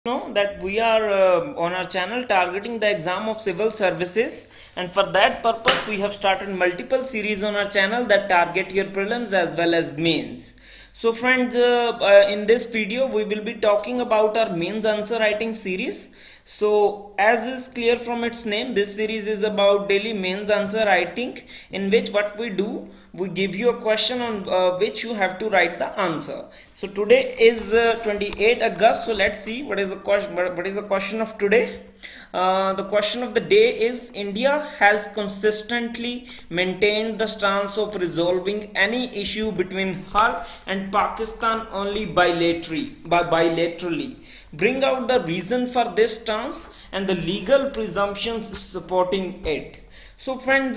Know that we are on our channel targeting the exam of civil services, and for that purpose we have started multiple series on our channel that target your prelims as well as mains. So friends, in this video we will be talking about our mains answer writing series. So as is clear from its name, this series is about daily mains answer writing, in which what we do, we give you a question on which you have to write the answer. So today is 28 August. So let's see what is the question. What is the question of today? The question of the day is: India has consistently maintained the stance of resolving any issue between her and Pakistan only bilaterally. Bring out the reason for this stance and the legal presumptions supporting it. So friends,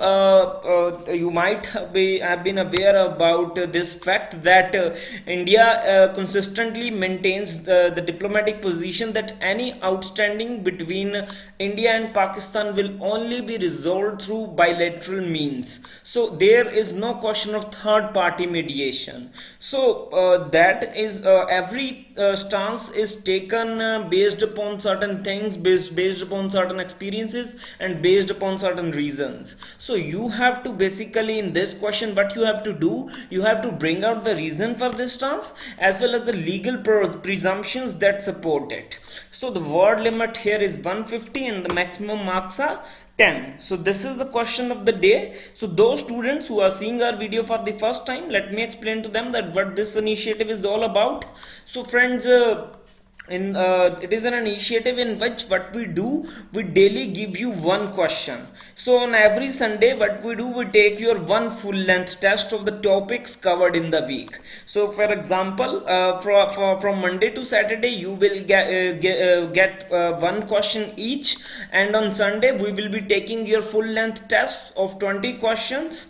you might have been aware about this fact that India consistently maintains the diplomatic position that any outstanding between India and Pakistan will only be resolved through bilateral means. So there is no question of third party mediation. So that is every stance is taken based upon certain things, based upon certain experiences, and based upon certain reasons. So you have to basically, in this question, what you have to do, you have to bring out the reason for this stance as well as the legal presumptions that support it. So the word limit here is 150 and the maximum marks are 10. So this is the question of the day. So those students who are seeing our video for the first time, let me explain to them that what this initiative is all about. So friends, it is an initiative in which what we do, we daily give you one question. So on every Sunday what we do, we take your one full length test of the topics covered in the week. So for example, from Monday to Saturday you will get one question each, and on Sunday we will be taking your full length test of 20 questions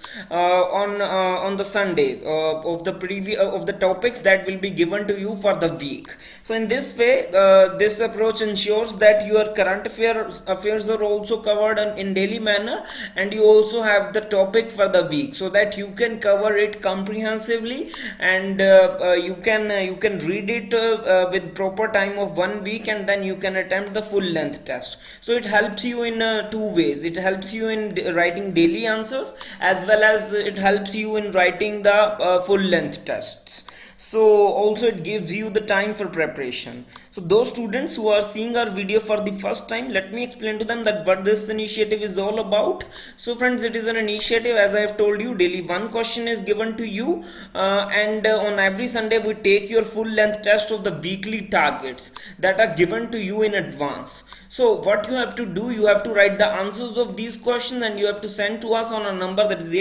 on the Sunday of the topics that will be given to you for the week. So in this way, this approach ensures that your current affairs are also covered in daily manner, and you also have the topic for the week, so that you can cover it comprehensively, and you can read it with proper time of 1 week, and then you can attempt the full length test. So it helps you in two ways. It helps you in writing daily answers, as well as it helps you in writing the full length tests. So also it gives you the time for preparation. So those students who are seeing our video for the first time, let me explain to them that what this initiative is all about. So friends, it is an initiative, as I have told you, daily one question is given to you, and on every Sunday we take your full length test of the weekly targets that are given to you in advance. So what you have to do, you have to write the answers of these questions and you have to send to us on a number that is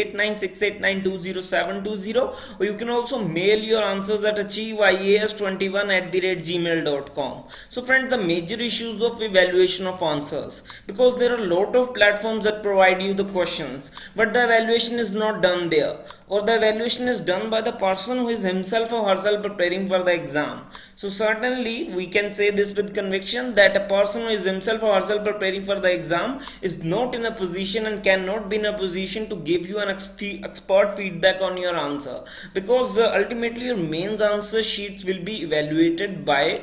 8968920720, or you can also mail your answers at achieveias21@gmail.com. So friends, the major issues of evaluation of answers, because there are a lot of platforms that provide you the questions, but the evaluation is not done there, or the evaluation is done by the person who is himself or herself preparing for the exam. So certainly we can say this with conviction that a person who is himself or herself preparing for the exam is not in a position and cannot be in a position to give you an expert feedback on your answer, because ultimately your mains answer sheets will be evaluated by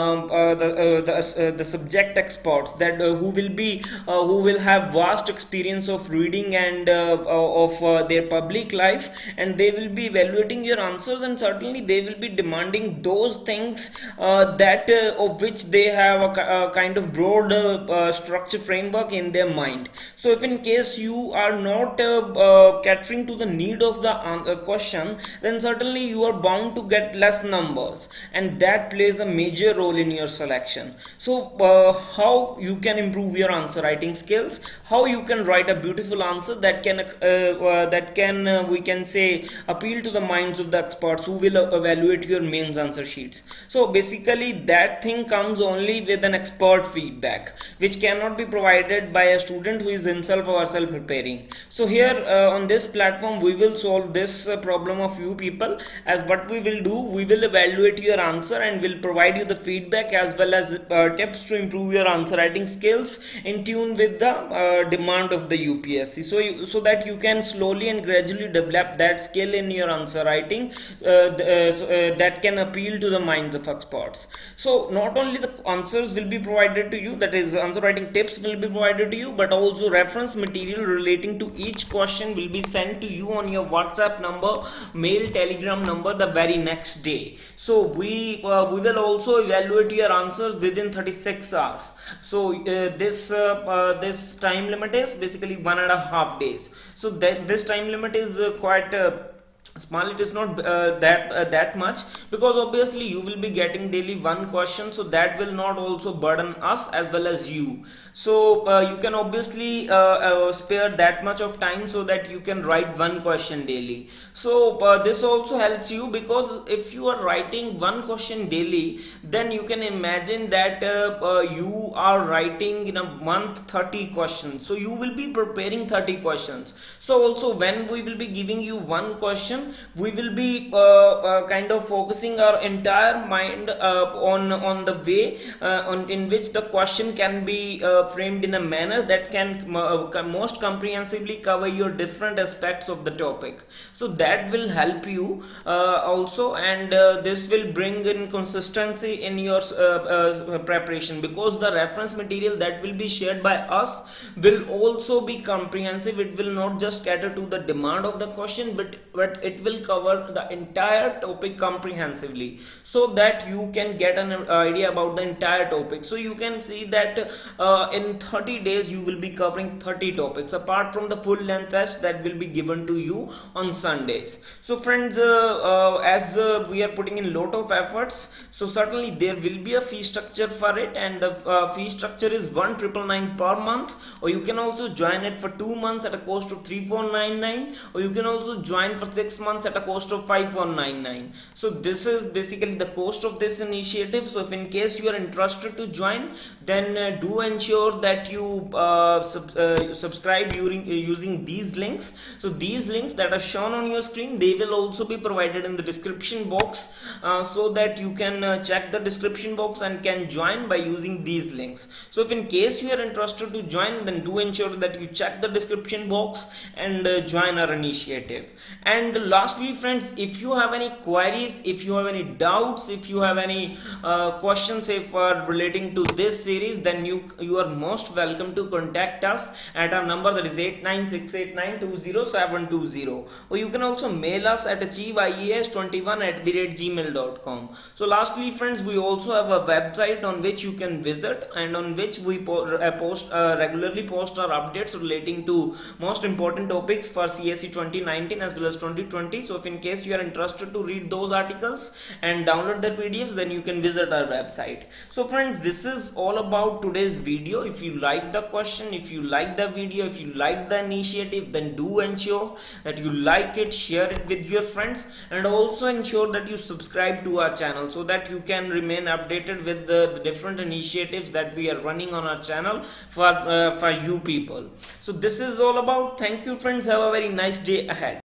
the subject experts that who will have vast experience of reading and of their public life, and they will be evaluating your answers, and certainly they will be demanding those things that of which they have a kind of broad structure framework in their mind. So if in case you are not catering to the need of the question, then certainly you are bound to get less numbers, and that plays a major role in your selection. So how you can improve your answer writing skills, how you can write a beautiful answer that can we can say appeal to the minds of the experts who will evaluate your mains answer sheets. So basically that thing comes only with an expert feedback, which cannot be provided by a student who is himself or herself preparing. So here on this platform we will solve this problem of you people, as what we will do, we will evaluate your answer and will provide you the feedback as well as tips to improve your answer writing skills in tune with the demand of the UPSC, so that you can slowly and gradually develop have that skill in your answer writing that can appeal to the minds of experts. So not only the answers will be provided to you, that is answer writing tips will be provided to you, but also reference material relating to each question will be sent to you on your WhatsApp number, mail, Telegram number the very next day. So we will also evaluate your answers within 36 hours. So this time limit is basically 1.5 days. So this time limit is quite small. It is not that much, because obviously you will be getting daily one question, so that will not also burden us as well as you. So you can obviously spare that much of time so that you can write one question daily. So this also helps you, because if you are writing one question daily, then you can imagine that you are writing in a month 30 questions, so you will be preparing 30 questions. So also when we will be giving you one question, we will be kind of focusing our entire mind on the way in which the question can be framed in a manner that can most comprehensively cover your different aspects of the topic. So that will help you also, and this will bring in consistency in your preparation, because the reference material that will be shared by us will also be comprehensive. It will not just cater to the demand of the question, but it will cover the entire topic comprehensively, so that you can get an idea about the entire topic. So you can see that in 30 days you will be covering 30 topics, apart from the full length test that will be given to you on Sundays. So friends, as we are putting in lot of efforts, so certainly there will be a fee structure for it, and the fee structure is 1,999 per month, or you can also join it for 2 months at a cost of 3,499, or you can also join for 6 months at a cost of 5,499. So this is basically the cost of this initiative. So if in case you are interested to join, then do ensure that you subscribe using these links. So these links that are shown on your screen, they will also be provided in the description box, so that you can check the description box and can join by using these links. So if in case you are interested to join, then do ensure that you check the description box and join our initiative. And lastly friends, if you have any queries, if you have any doubts, if you have any questions relating to this series, then you are most welcome to contact us at our number, that is 8968920720, or you can also mail us at achieveIAS21@gmail.com. So lastly friends, we also have a website on which you can visit, and on which we regularly post our updates relating to most important topics for CSE 2019 as well as 2020. So if in case you are interested to read those articles and download the PDFs, then you can visit our website. So friends, this is all about today's video. If you like the question, if you like the video, if you like the initiative, then do ensure that you like it, share it with your friends, and also ensure that you subscribe to our channel, so that you can remain updated with the different initiatives that we are running on our channel for you people. So this is all about. Thank you friends, have a very nice day ahead.